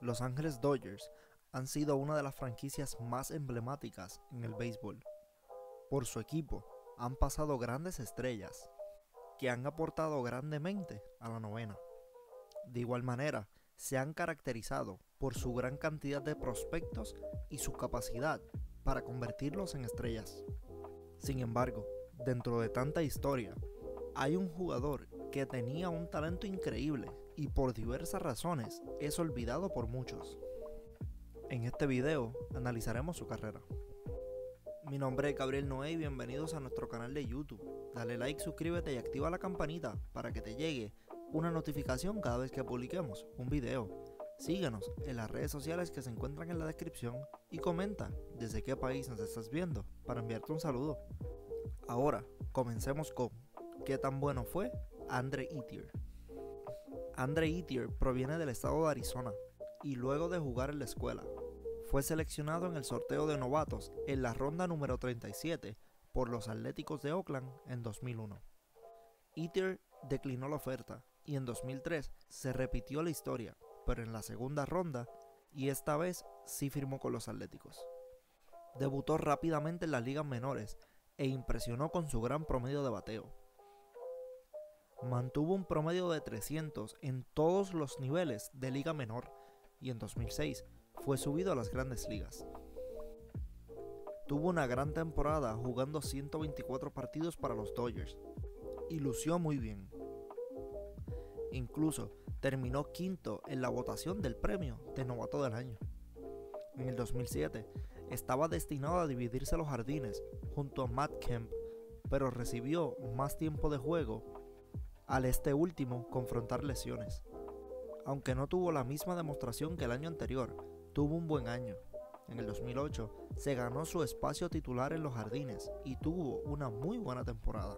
Los Ángeles Dodgers han sido una de las franquicias más emblemáticas en el béisbol. Por su equipo han pasado grandes estrellas que han aportado grandemente a la novena. De igual manera, se han caracterizado por su gran cantidad de prospectos y su capacidad para convertirlos en estrellas. Sin embargo, dentro de tanta historia, hay un jugador que tenía un talento increíble y por diversas razones es olvidado por muchos. En este video analizaremos su carrera. Mi nombre es Gabriel Noé y bienvenidos a nuestro canal de YouTube. Dale like, suscríbete y activa la campanita para que te llegue una notificación cada vez que publiquemos un video. Síguenos en las redes sociales que se encuentran en la descripción y comenta desde qué país nos estás viendo para enviarte un saludo. Ahora, comencemos con ¿qué tan bueno fue Andre Ethier? Andre Ethier proviene del estado de Arizona y luego de jugar en la escuela, fue seleccionado en el sorteo de novatos en la ronda número 37 por los Atléticos de Oakland en 2001. Ethier declinó la oferta y en 2003 se repitió la historia, pero en la segunda ronda, y esta vez sí firmó con los Atléticos. Debutó rápidamente en las ligas menores e impresionó con su gran promedio de bateo. Mantuvo un promedio de 300 en todos los niveles de liga menor y en 2006 fue subido a las grandes ligas. Tuvo una gran temporada jugando 124 partidos para los Dodgers y lució muy bien. Incluso terminó quinto en la votación del premio de novato del año. En el 2007 estaba destinado a dividirse los jardines junto a Matt Kemp, pero recibió más tiempo de juego al este último confrontar lesiones. Aunque no tuvo la misma demostración que el año anterior, tuvo un buen año. En el 2008 se ganó su espacio titular en los jardines y tuvo una muy buena temporada.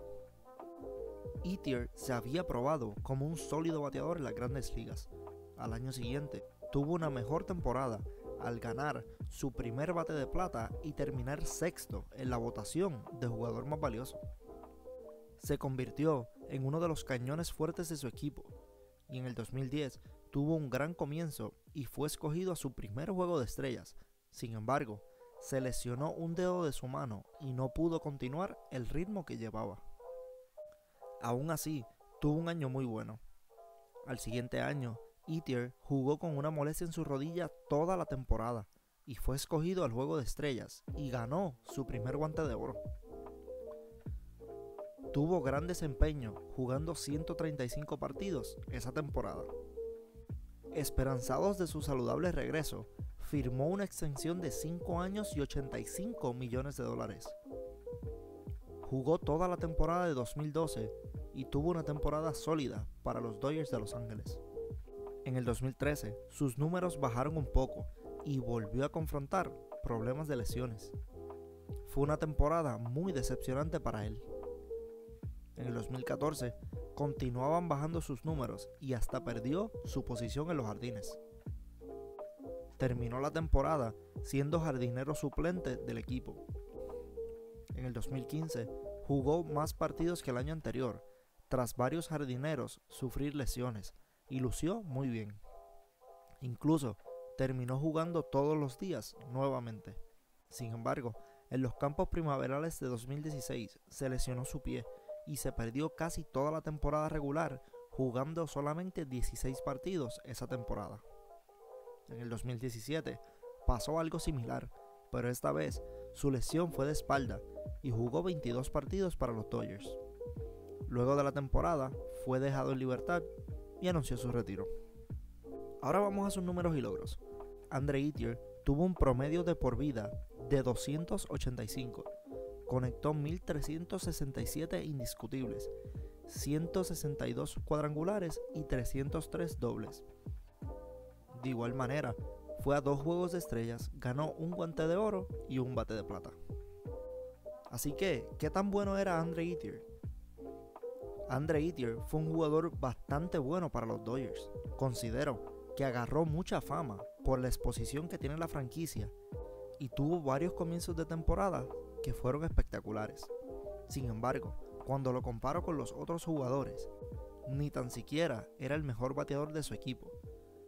Ethier se había probado como un sólido bateador en las grandes ligas. Al año siguiente tuvo una mejor temporada al ganar su primer bate de plata y terminar sexto en la votación de jugador más valioso. Se convirtió en uno de los cañones fuertes de su equipo y en el 2010 tuvo un gran comienzo y fue escogido a su primer juego de estrellas. Sin embargo, se lesionó un dedo de su mano y no pudo continuar el ritmo que llevaba. Aún así, tuvo un año muy bueno. Al siguiente año, Ethier jugó con una molestia en su rodilla toda la temporada y fue escogido al juego de estrellas y ganó su primer guante de oro. Tuvo gran desempeño jugando 135 partidos esa temporada. Esperanzados de su saludable regreso, firmó una extensión de 5 años y $85 millones. Jugó toda la temporada de 2012 y tuvo una temporada sólida para los Dodgers de Los Ángeles. En el 2013, sus números bajaron un poco y volvió a confrontar problemas de lesiones. Fue una temporada muy decepcionante para él. En el 2014, continuaban bajando sus números y hasta perdió su posición en los jardines. Terminó la temporada siendo jardinero suplente del equipo. En el 2015, jugó más partidos que el año anterior, tras varios jardineros sufrir lesiones, y lució muy bien. Incluso terminó jugando todos los días nuevamente. Sin embargo, en los campos primaverales de 2016 se lesionó su pie y se perdió casi toda la temporada regular, jugando solamente 16 partidos esa temporada. En el 2017 pasó algo similar, pero esta vez su lesión fue de espalda y jugó 22 partidos para los Dodgers. Luego de la temporada fue dejado en libertad y anunció su retiro. Ahora vamos a sus números y logros. Andre Ethier tuvo un promedio de por vida de 285. Conectó 1367 indiscutibles, 162 cuadrangulares y 303 dobles. De igual manera, fue a 2 juegos de estrellas, ganó un guante de oro y un bate de plata. Así que, ¿qué tan bueno era Andre Ethier? Andre Ethier fue un jugador bastante bueno para los Dodgers. Considero que agarró mucha fama por la exposición que tiene la franquicia y tuvo varios comienzos de temporada que fueron espectaculares. Sin embargo, cuando lo comparo con los otros jugadores, ni tan siquiera era el mejor bateador de su equipo.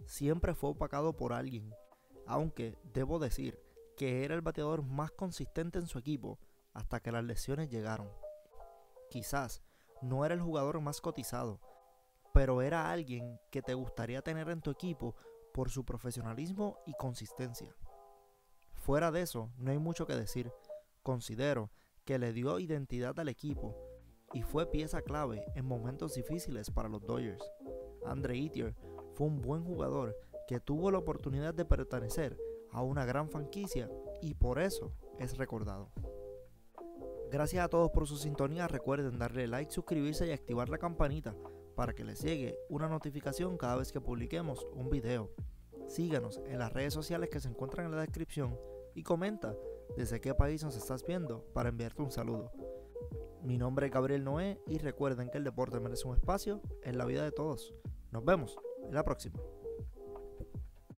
siempre fue opacado por alguien, aunque debo decir que era el bateador más consistente en su equipo hasta que las lesiones llegaron. Quizás no era el jugador más cotizado, pero era alguien que te gustaría tener en tu equipo por su profesionalismo y consistencia. Fuera de eso, no hay mucho que decir. Considero que le dio identidad al equipo y fue pieza clave en momentos difíciles para los Dodgers. Andre Ethier fue un buen jugador que tuvo la oportunidad de pertenecer a una gran franquicia y por eso es recordado. Gracias a todos por su sintonía. Recuerden darle like, suscribirse y activar la campanita para que les llegue una notificación cada vez que publiquemos un video. Síganos en las redes sociales que se encuentran en la descripción y comenta desde qué país nos estás viendo para enviarte un saludo. Mi nombre es Gabriel Noé y recuerden que el deporte merece un espacio en la vida de todos. Nos vemos en la próxima.